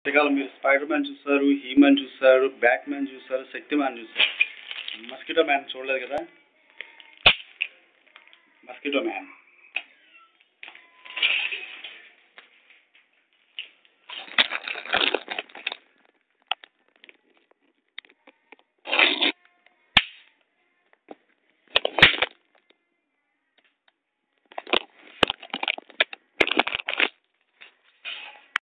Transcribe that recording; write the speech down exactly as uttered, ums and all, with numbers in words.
మీరు spider man చూసారు, హీమన్ చూసారు, బ్యాట్ మ్యాన్ చూసారు, శక్తి మ్యాన్ చూసారు. మస్కిటో మ్యాన్ చూడలేదు కదా. Mosquito man